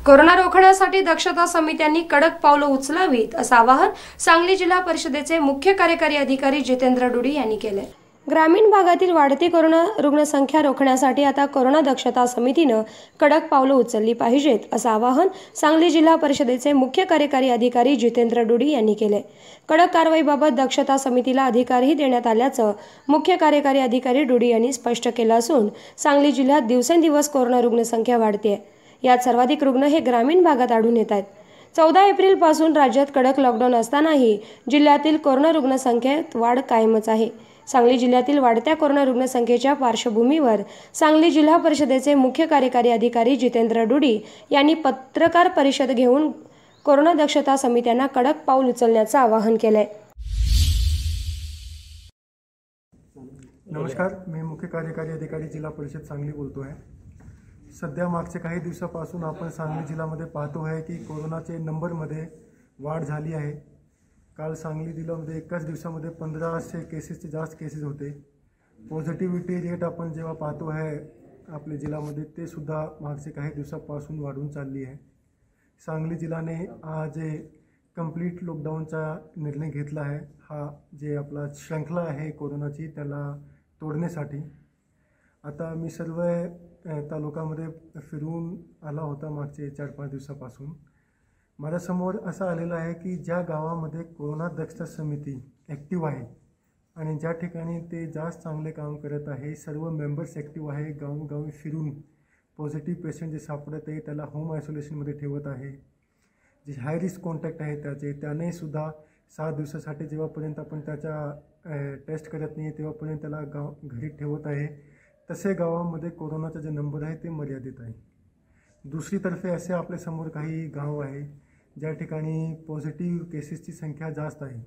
Corona रोखण्यासाठी दक्षता समित्यांनी कडक पावलं उचलावीत असं आवाहन सांगली जिल्हा परिषदेचे मुख्य कार्यकारी अधिकारी जितेंद्र डुडी यांनी केले। ग्रामीण भागातील वाढती कोरोना रुग्णसंख्या रोखण्यासाठी आता कोरोना दक्षता समितीनं कडक पावलं उचलली पाहिजेत असं आवाहन सांगली जिल्हा परिषदेचे मुख्य कार्यकारी अधिकारी जितेंद्र डुडी यांनी केले। कडक कारवाईबाबत दक्षता समितीला अधिकारही देण्यात आल्याचं मुख्य कार्यकारी अधिकारी डुडी यांनी स्पष्ट केलं असून सांगली जिल्ह्यात दिवसेंदिवस कोरोना रुग्णसंख्या वाढते। यात सर्वाधिक रुग्ण हे ग्रामीण भागात आढळून येत आहेत। 14 एप्रिलपासून राज्यात कडक लॉकडाऊन असतानाही जिल्ह्यातील कोरोना रुग्णसंख्येत वाढ कायमच आहे। सांगली जिल्ह्यातील वाढत्या कोरोना रुग्णसंख्येच्या पार्श्वभूमीवर सांगली जिल्हा परिषदेचे मुख्य कार्यकारी अधिकारी जितेंद्र डुडी यांनी पत्रकार परिषद घेऊन कोरोना दक्षता समित्यांना कडक पाऊल उचलण्याचं आवाहन केलंय। नमस्कार, मी मुख्य कार्यकारी अधिकारी जिल्हा परिषद सांगली बोलतो आहे। सध्या मागच्या काही दिवसापासून आपण सांगली जिल्ह्यामध्ये पाहतो आहे की कोरोनाचे नंबरमध्ये वाढ झाली आहे। काल सांगली जिल्ह्यामध्ये एकाच दिवसामध्ये 1500 केसेसचे जास्त केसेस होते। पॉझिटिव्हिटी रेट आपण जेव्हा पाहतो आहे आपल्या जिल्ह्यामध्ये ते सुद्धा मागच्या काही दिवसापासून वाढून चालली आहे। सांगली जिल्ह्याने आज कंप्लीट लॉकडाऊनचा निर्णय घेतला आहे। हा जे आपला श्रृंखला आहे कोरोनाची त्याला तोडण्यासाठी। आता मी सर्व तालुक्यामध्ये फिरून आला होता मागचे 4-5 दिवसापासून। माझ्यासमोर असं आलेलं आहे की ज्या गावामध्ये कोरोना दक्षता समिती ॲक्टिव्ह आहे आणि ज्या ठिकाणी ते जास्त चांगले काम करत आहे, सर्व मेंबर्स ॲक्टिव्ह आहे, गावोगावी फिरून पॉझिटिव्ह पेशंट जे सापडत आहे त्याला होम आयसोलेशनमध्ये ठेवत आहे। जे हाय रिस्क कॉन्टॅक्ट आहे त्याने सुद्धा 7 दिवसासाठी जेव्हापर्यंत आपण त्याचा टेस्ट करत नाही तेव्हापर्यंत त्याला घरी ठेवत आहे। तसे गावामध्ये कोरोनाचा जे नंबर आहे ते मर्यादित आहे। दुसरीतर्फे असे आपल्यासमोर काही गाव आहे ज्या ठिकाणी पॉझिटिव्ह केसेसची संख्या जास्त आहे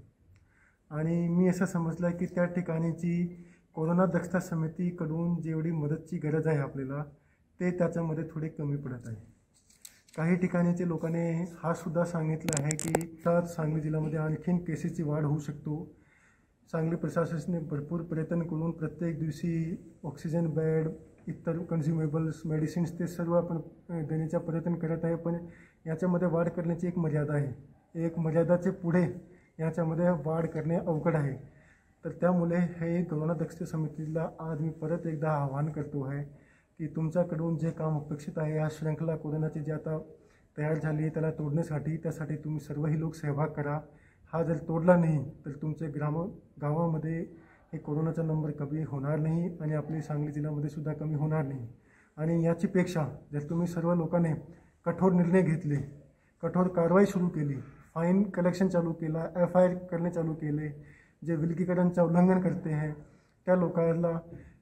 आणि मी असं समजलं की त्या ठिकाणीची कोरोना दक्षता समितीकडून जेवढी मदतची गरज आहे आपल्याला ते त्याच्यामध्ये थोडे कमी पडत आहे। काही ठिकाणीचे लोकांनी हा सुद्धा सांगितलं आहे की सांगली जिल्ह्यामध्ये आणखीन केसेसची वाढ होऊ शकतो। सांगली प्रशासनाने भरपूर प्रयत्न करून प्रत्येक दिवशी ऑक्सिजन बेड, इतर कन्झ्युमेबल्स, मेडिसिन्स ते सर्व आपण देण्याचा प्रयत्न करत आहे, पण याच्यामध्ये वाढ करण्याची एक मर्यादा आहे। एक मर्यादाचे पुढे याच्यामध्ये वाढ करणे अवघड आहे। तर त्यामुळे हे कोरोना दक्षता समितीला आज मी परत एकदा आवाहन करतो आहे की तुमच्याकडून जे काम अपेक्षित आहे या श्रृंखला कोरोनाची जी आता तयार झाली आहे त्याला तोडण्यासाठी त्यासाठी तुम्ही सर्वही लोक सहभाग करा। हा जर तोडला नाही तर तुमचे गावामध्ये हे कोरोनाचा नंबर कमी होणार नाही आणि आपली सांगली जिल्ह्यामध्ये सुद्धा कमी होणार नाही। आणि याचीपेक्षा जर तुम्ही सर्व लोकांनी कठोर निर्णय घेतले, कठोर कारवाई सुरू केली, फाईन कलेक्शन चालू केला, FIR करणे चालू केले, जे विलगीकरणचं उल्लंघन करते हैं त्या लोकांना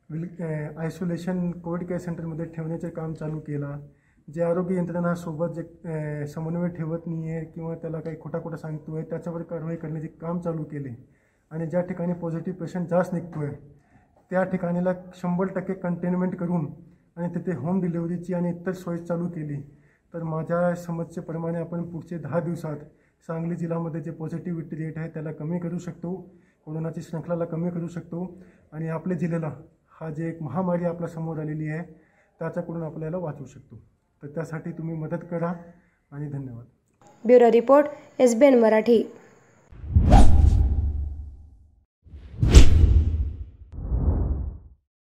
आयसोलेशन कोविड केअर सेंटरमध्ये ठेवण्याचे काम चालू केला, जे आरोग्य यंत्रणासोबत जे समन्वय ठेवत नाही आहे किंवा त्याला काही खोटा सांगतो आहे त्याच्यावर कारवाई करण्याचे काम चालू केले आणि ज्या ठिकाणी पॉझिटिव्ह पेशंट जास्त निघतो आहे त्या ठिकाणीला 100% कंटेनमेंट करून आणि तिथे होम डिलिव्हरीची आणि इतर सोयी चालू केली तर माझ्या समजच्याप्रमाणे आपण पुढचे 10 दिवसात सांगली जिल्ह्यामध्ये जे पॉझिटिव्हिटी रेट आहे त्याला कमी करू शकतो, कोरोनाची श्रृंखलाला कमी करू शकतो आणि आपल्या जिल्ह्याला हा जे एक महामारी आपल्या समोर आलेली आहे त्याच्याकडून आपल्याला वाचवू शकतो। तर त्यासाठी तुम्ही मदत करा आणि धन्यवाद। Bureau report SBN Marathi.